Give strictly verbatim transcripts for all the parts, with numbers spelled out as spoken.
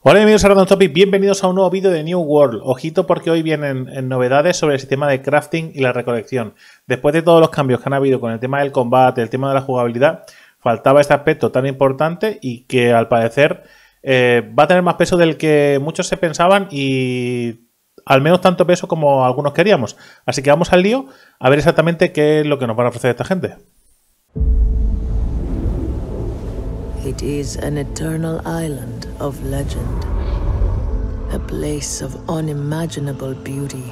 Hola bienvenidos a Random Topic, bienvenidos a un nuevo vídeo de New World. Ojito porque hoy vienen en novedades sobre el sistema de crafting y la recolección. Después de todos los cambios que han habido con el tema del combate, el tema de la jugabilidad, faltaba este aspecto tan importante y que al parecer eh, va a tener más peso del que muchos se pensaban y al menos tanto peso como algunos queríamos. Así que vamos al lío a ver exactamente qué es lo que nos van a ofrecer esta gente. It is an eternal island of legend, a place of unimaginable beauty.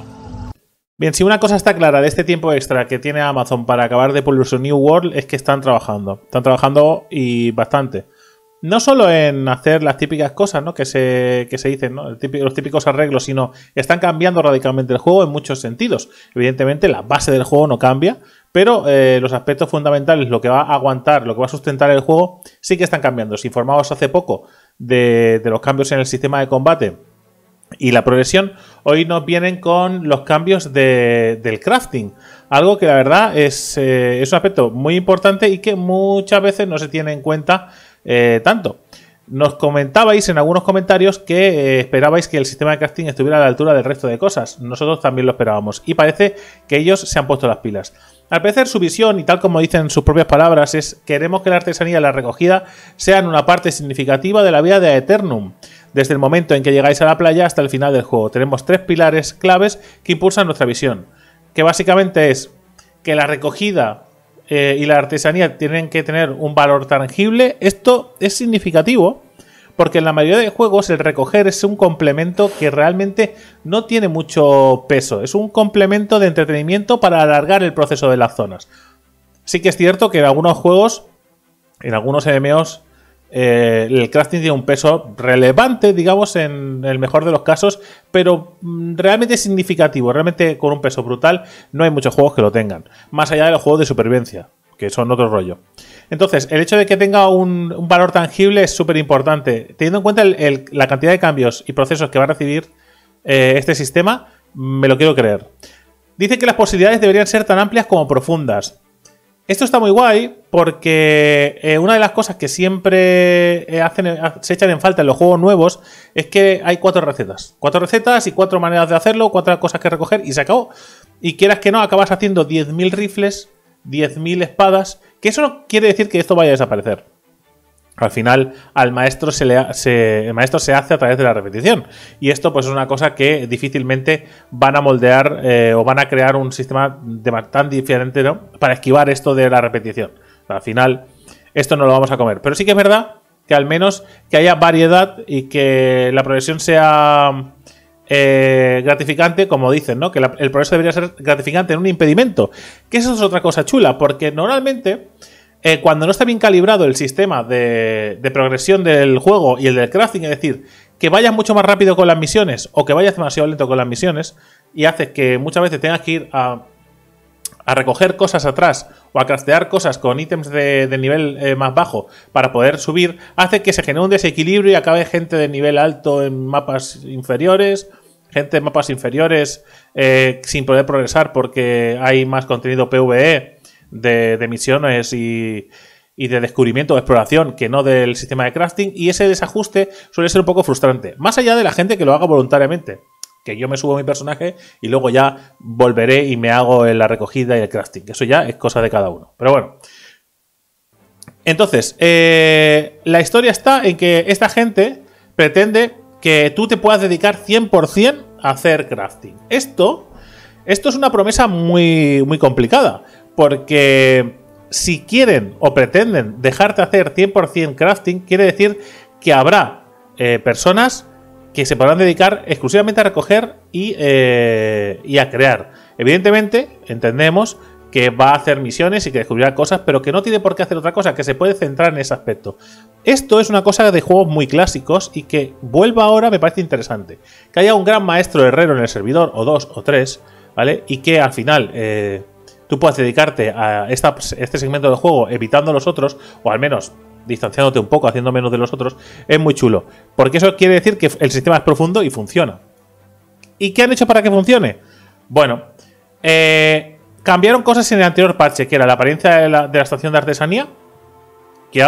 Bien, si una cosa está clara de este tiempo extra que tiene Amazon para acabar de pulir su New World es que están trabajando. Están trabajando y bastante. No solo en hacer las típicas cosas, ¿no? que, se, que se dicen, ¿no? El típico, los típicos arreglos, sino están cambiando radicalmente el juego en muchos sentidos. Evidentemente la base del juego no cambia, pero eh, los aspectos fundamentales, lo que va a aguantar, lo que va a sustentar el juego, sí que están cambiando. Si informábamos hace poco de, de los cambios en el sistema de combate y la progresión, hoy nos vienen con los cambios de, del crafting. Algo que la verdad es, eh, es un aspecto muy importante y que muchas veces no se tiene en cuenta eh, tanto. Nos comentabais en algunos comentarios que eh, esperabais que el sistema de crafting estuviera a la altura del resto de cosas. Nosotros también lo esperábamos y parece que ellos se han puesto las pilas. Al parecer su visión, y tal como dicen sus propias palabras, es: queremos que la artesanía y la recogida sean una parte significativa de la vida de Aeternum, desde el momento en que llegáis a la playa hasta el final del juego. Tenemos tres pilares claves que impulsan nuestra visión, que básicamente es que la recogida eh, y la artesanía tienen que tener un valor tangible. Esto es significativo porque en la mayoría de juegos el recoger es un complemento que realmente no tiene mucho peso. Es un complemento de entretenimiento para alargar el proceso de las zonas. Sí que es cierto que en algunos juegos, en algunos M M Os, eh, el crafting tiene un peso relevante, digamos, en el mejor de los casos, pero mm, realmente significativo, realmente con un peso brutal. No hay muchos juegos que lo tengan, más allá de los juegos de supervivencia, que son otro rollo. Entonces, el hecho de que tenga un, un valor tangible es súper importante. Teniendo en cuenta el, el, la cantidad de cambios y procesos que va a recibir eh, este sistema, me lo quiero creer. Dice que las posibilidades deberían ser tan amplias como profundas. Esto está muy guay porque eh, una de las cosas que siempre eh, hacen, se echan en falta en los juegos nuevos es que hay cuatro recetas. Cuatro recetas y cuatro maneras de hacerlo, cuatro cosas que recoger y se acabó. Y quieras que no, acabas haciendo diez mil rifles, diez mil espadas, que eso no quiere decir que esto vaya a desaparecer. Al final, al maestro se le se, el maestro se hace a través de la repetición. Y esto pues es una cosa que difícilmente van a moldear eh, o van a crear un sistema de, tan diferente, ¿no?, para esquivar esto de la repetición. Al final, esto no lo vamos a comer. Pero sí que es verdad que al menos que haya variedad y que la progresión sea eh, gratificante, como dicen, ¿no? Que la, el progreso debería ser gratificante, en un impedimento. Que eso es otra cosa chula, porque normalmente Eh, cuando no está bien calibrado el sistema de, de progresión del juego y el del crafting, es decir, que vayas mucho más rápido con las misiones o que vayas demasiado lento con las misiones, y hace que muchas veces tengas que ir a, a recoger cosas atrás o a craftear cosas con ítems de, de nivel eh, más bajo para poder subir, hace que se genere un desequilibrio y acabe gente de nivel alto en mapas inferiores, gente en mapas inferiores eh, sin poder progresar porque hay más contenido PvE De, de misiones y, y de descubrimiento o exploración que no del sistema de crafting, y ese desajuste suele ser un poco frustrante, más allá de la gente que lo haga voluntariamente, que yo me subo a mi personaje y luego ya volveré y me hago la recogida y el crafting, eso ya es cosa de cada uno, pero bueno. Entonces, eh, la historia está en que esta gente pretende que tú te puedas dedicar cien por cien a hacer crafting. Esto, esto es una promesa muy, muy complicada, porque si quieren o pretenden dejarte hacer cien por cien crafting, quiere decir que habrá eh, personas que se podrán dedicar exclusivamente a recoger y, eh, y a crear. Evidentemente, entendemos que va a hacer misiones y que descubrirá cosas, pero que no tiene por qué hacer otra cosa, que se puede centrar en ese aspecto. Esto es una cosa de juegos muy clásicos y que vuelva ahora me parece interesante. Que haya un gran maestro herrero en el servidor, o dos o tres, ¿vale? Y que al final Eh, tú puedas dedicarte a esta, este segmento del juego evitando los otros, o al menos distanciándote un poco, haciendo menos de los otros, es muy chulo. Porque eso quiere decir que el sistema es profundo y funciona. ¿Y qué han hecho para que funcione? Bueno, eh, cambiaron cosas en el anterior parche, que era la apariencia de la, de la estación de artesanía, que ahora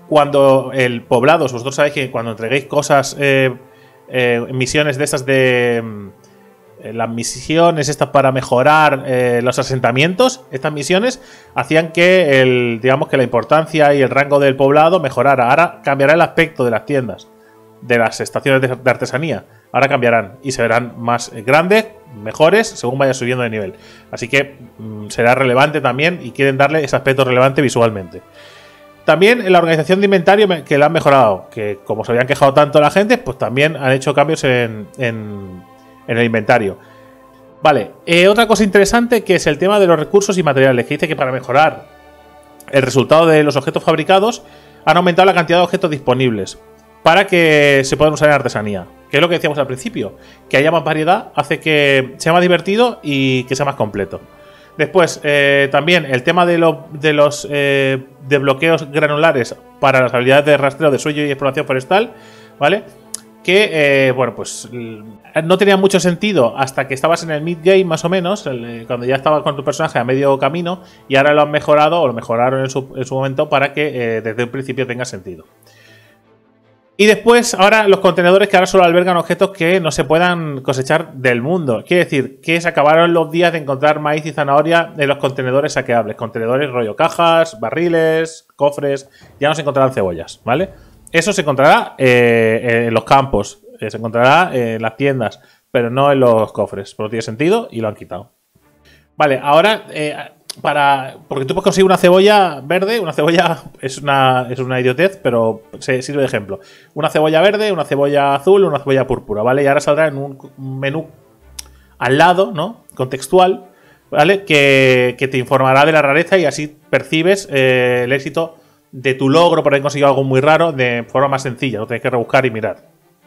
cuando el poblado, vosotros sabéis que cuando entreguéis cosas, eh, eh, misiones de estas de... Eh, las misiones estas para mejorar eh, los asentamientos, estas misiones hacían que el, digamos que la importancia y el rango del poblado mejorara. Ahora cambiará el aspecto de las tiendas, de las estaciones de, de artesanía. Ahora cambiarán y se verán más grandes, mejores, según vaya subiendo de nivel. Así que mmm, será relevante también y quieren darle ese aspecto relevante visualmente. También en la organización de inventario que la han mejorado, que como se habían quejado tanto la gente, pues también han hecho cambios en, en, en el inventario. Vale, eh, otra cosa interesante que es el tema de los recursos y materiales, que dice que para mejorar el resultado de los objetos fabricados han aumentado la cantidad de objetos disponibles para que se puedan usar en artesanía, que es lo que decíamos al principio, que haya más variedad hace que sea más divertido y que sea más completo. Después, eh, también el tema de, lo, de los eh, desbloqueos granulares para las habilidades de rastreo de suelo y exploración forestal, ¿vale? Que, eh, bueno, pues no tenía mucho sentido hasta que estabas en el mid-game, más o menos, el, cuando ya estabas con tu personaje a medio camino, y ahora lo han mejorado, o lo mejoraron en su, en su momento, para que eh, desde un principio tenga sentido. Y después, ahora los contenedores que ahora solo albergan objetos que no se puedan cosechar del mundo. Quiere decir que se acabaron los días de encontrar maíz y zanahoria en los contenedores saqueables. Contenedores rollo cajas, barriles, cofres. Ya no se encontrarán cebollas, ¿vale? Eso se encontrará eh, en los campos, eh, se encontrará en las tiendas, pero no en los cofres. No tiene sentido y lo han quitado. Vale, ahora... Eh, Para, porque tú puedes conseguir una cebolla verde. Una cebolla es una, es una idiotez, pero se sirve de ejemplo. Una cebolla verde, una cebolla azul, una cebolla púrpura, ¿vale? Y ahora saldrá en un menú al lado, ¿no? Contextual, ¿vale? Que, que te informará de la rareza y así percibes eh, el éxito de tu logro por haber conseguido algo muy raro de forma más sencilla. No tienes que rebuscar y mirar.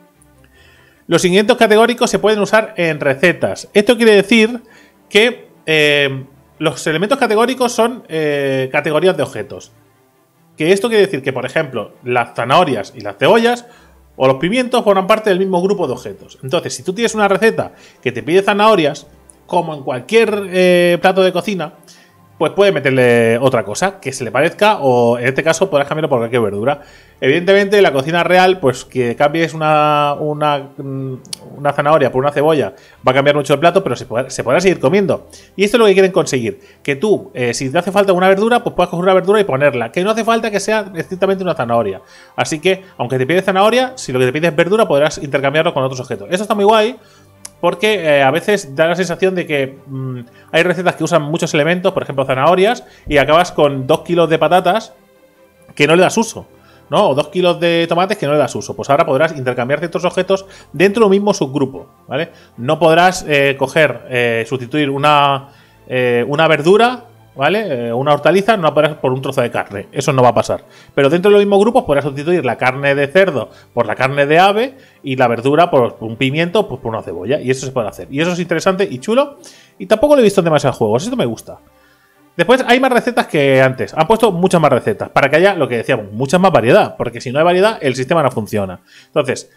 Los ingredientes categóricos se pueden usar en recetas. Esto quiere decir que... Eh, los elementos categóricos son eh, categorías de objetos. Que esto quiere decir que, por ejemplo, las zanahorias y las cebollas o los pimientos forman parte del mismo grupo de objetos. Entonces, si tú tienes una receta que te pide zanahorias, como en cualquier eh, plato de cocina, pues puedes meterle otra cosa que se le parezca, o en este caso podrás cambiarlo por cualquier verdura. Evidentemente, en la cocina real, pues que cambies una, una, una zanahoria por una cebolla va a cambiar mucho el plato, pero se podrá, se podrá seguir comiendo. Y esto es lo que quieren conseguir. Que tú, eh, si te hace falta una verdura, pues puedas coger una verdura y ponerla. Que no hace falta que sea estrictamente una zanahoria. Así que, aunque te pides zanahoria, si lo que te pides es verdura, podrás intercambiarlo con otros objetos. Eso está muy guay. Porque eh, a veces da la sensación de que mmm, hay recetas que usan muchos elementos, por ejemplo zanahorias, y acabas con dos kilos de patatas que no le das uso, ¿no? O dos kilos de tomates que no le das uso. Pues ahora podrás intercambiar ciertos objetos dentro del mismo subgrupo, ¿vale? No podrás eh, coger, eh, sustituir una, eh, una verdura, ¿vale? Eh, una hortaliza, no la podrás por un trozo de carne. Eso no va a pasar. Pero dentro de los mismos grupos podrás sustituir la carne de cerdo por la carne de ave y la verdura por un pimiento pues por una cebolla. Y eso se puede hacer. Y eso es interesante y chulo. Y tampoco lo he visto en demasiados juegos. Esto me gusta. Después hay más recetas que antes. Han puesto muchas más recetas para que haya, lo que decíamos, mucha más variedad. Porque si no hay variedad, el sistema no funciona. Entonces,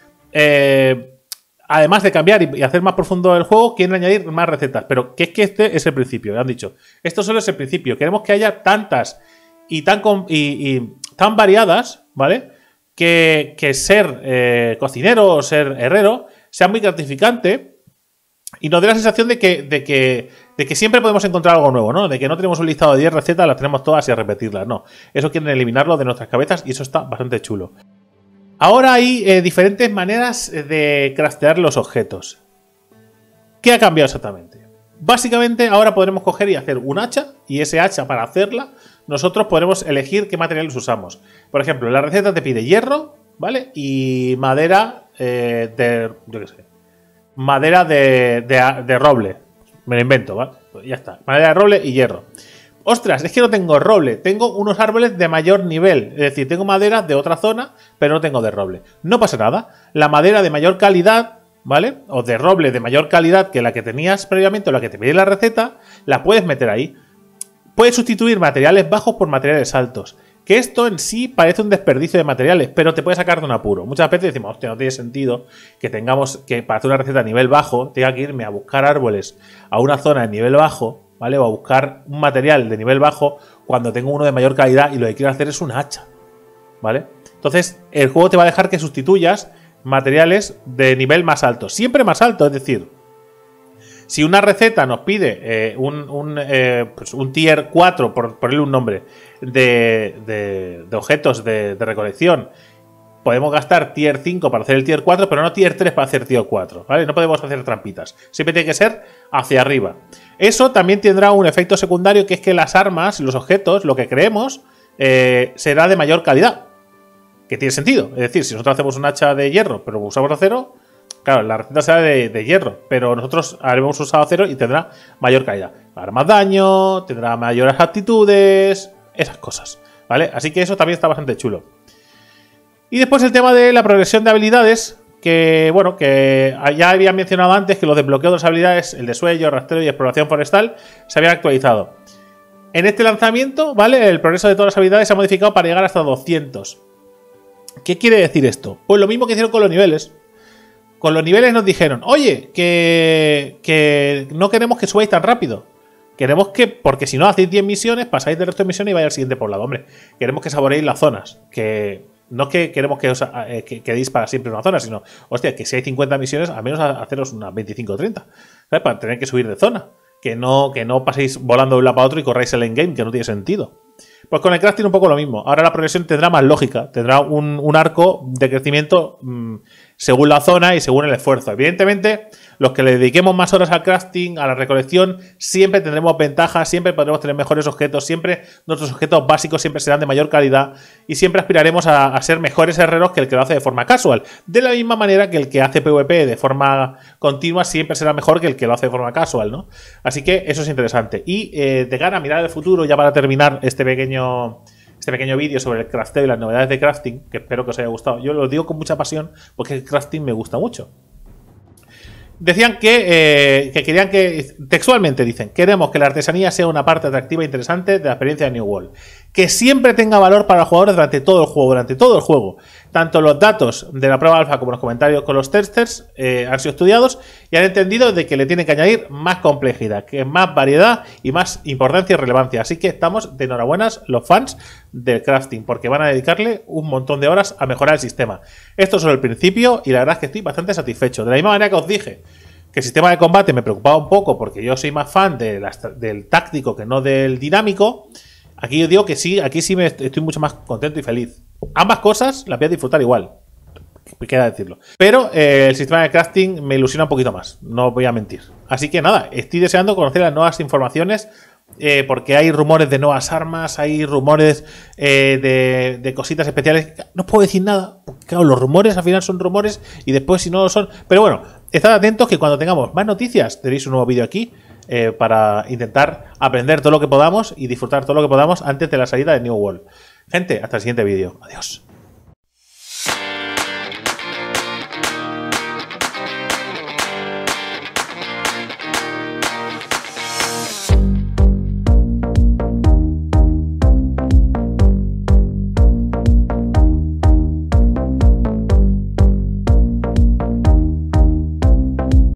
eh... además de cambiar y hacer más profundo el juego, quieren añadir más recetas. Pero que es que este es el principio, han dicho. Esto solo es el principio. Queremos que haya tantas y tan, y, y tan variadas, ¿vale? Que, que ser eh, cocinero o ser herrero sea muy gratificante y nos dé la sensación de que, de, que, de que siempre podemos encontrar algo nuevo, ¿no? De que no tenemos un listado de diez recetas, las tenemos todas y a repetirlas. No, eso quieren eliminarlo de nuestras cabezas y eso está bastante chulo. Ahora hay eh, diferentes maneras de craftear los objetos. ¿Qué ha cambiado exactamente? Básicamente ahora podremos coger y hacer un hacha, y ese hacha para hacerla nosotros podremos elegir qué materiales usamos. Por ejemplo, la receta te pide hierro, ¿vale? Y madera eh, de... yo qué sé. Madera de, de, de roble. Me lo invento, ¿vale? Pues ya está. Madera de roble y hierro. Ostras, es que no tengo roble, tengo unos árboles de mayor nivel, es decir, tengo madera de otra zona, pero no tengo de roble. No pasa nada, la madera de mayor calidad, ¿vale? O de roble de mayor calidad que la que tenías previamente o la que te pide la receta, la puedes meter ahí. Puedes sustituir materiales bajos por materiales altos, que esto en sí parece un desperdicio de materiales, pero te puede sacar de un apuro. Muchas veces decimos, hostia, no tiene sentido que tengamos que para hacer una receta a nivel bajo, tenga que irme a buscar árboles a una zona de nivel bajo, ¿vale? O a buscar un material de nivel bajo cuando tengo uno de mayor calidad y lo que quiero hacer es un hacha. ¿vale? Entonces, el juego te va a dejar que sustituyas materiales de nivel más alto. Siempre más alto, es decir, si una receta nos pide eh, un, un, eh, pues un tier cuatro, por ponerle un nombre, de, de, de objetos de, de recolección, podemos gastar tier cinco para hacer el tier cuatro, pero no tier tres para hacer tier cuatro, ¿vale? No podemos hacer trampitas. Siempre tiene que ser hacia arriba. Eso también tendrá un efecto secundario, que es que las armas, los objetos, lo que creemos, eh, será de mayor calidad. Que tiene sentido. Es decir, si nosotros hacemos un hacha de hierro, pero usamos acero, claro, la receta será de, de hierro, pero nosotros habremos usado acero y tendrá mayor calidad. Hará más daño, tendrá mayores aptitudes, esas cosas, ¿vale? Así que eso también está bastante chulo. Y después el tema de la progresión de habilidades, que bueno, que ya había mencionado antes que los desbloqueos de las habilidades, el de sueño, rastreo y exploración forestal, se habían actualizado. En este lanzamiento, ¿vale? El progreso de todas las habilidades se ha modificado para llegar hasta doscientos. ¿Qué quiere decir esto? Pues lo mismo que hicieron con los niveles. Con los niveles nos dijeron, oye, que, que no queremos que subáis tan rápido. Queremos que, porque si no hacéis diez misiones, pasáis del resto de misiones y vais al siguiente poblado. Hombre, queremos que saboreéis las zonas. Que no que queremos que os eh, que quedéis para siempre en una zona, sino, hostia, que si hay cincuenta misiones, al menos haceros unas veinticinco o treinta. ¿Sabes? Para tener que subir de zona. Que no, que no paséis volando de un lado para otro y corráis el endgame, que no tiene sentido. Pues con el crafting un poco lo mismo. Ahora la progresión tendrá más lógica. Tendrá un, un arco de crecimiento mmm, según la zona y según el esfuerzo. Evidentemente, los que le dediquemos más horas al crafting, a la recolección, siempre tendremos ventajas, siempre podremos tener mejores objetos, siempre nuestros objetos básicos siempre serán de mayor calidad y siempre aspiraremos a, a ser mejores herreros que el que lo hace de forma casual. De la misma manera que el que hace PvP de forma continua siempre será mejor que el que lo hace de forma casual, ¿no? Así que eso es interesante. Y eh, de cara a mirar el futuro, ya para terminar este pequeño... Este pequeño vídeo sobre el crafteo y las novedades de crafting, que espero que os haya gustado. Yo lo digo con mucha pasión porque el crafting me gusta mucho. Decían que, eh, que querían que, textualmente dicen, queremos que la artesanía sea una parte atractiva e interesante de la experiencia de New World. Que siempre tenga valor para los jugadores durante todo el juego, durante todo el juego. Tanto los datos de la prueba alfa como los comentarios con los testers eh, han sido estudiados y han entendido de que le tienen que añadir más complejidad, que más variedad y más importancia y relevancia. Así que estamos de enhorabuenas los fans del crafting, porque van a dedicarle un montón de horas a mejorar el sistema. Esto es solo el principio y la verdad es que estoy bastante satisfecho. De la misma manera que os dije que el sistema de combate me preocupaba un poco porque yo soy más fan de las, del táctico que no del dinámico, aquí yo digo que sí, aquí sí me estoy mucho más contento y feliz. Ambas cosas las voy a disfrutar igual, queda decirlo. Pero eh, el sistema de crafting me ilusiona un poquito más, no voy a mentir. Así que nada, estoy deseando conocer las nuevas informaciones eh, porque hay rumores de nuevas armas, hay rumores eh, de, de cositas especiales. No puedo decir nada, porque claro, los rumores al final son rumores y después si no lo son. Pero bueno, estad atentos que cuando tengamos más noticias tenéis un nuevo vídeo aquí eh, para intentar aprender todo lo que podamos y disfrutar todo lo que podamos antes de la salida de New World. Gente, hasta el siguiente vídeo. Adiós.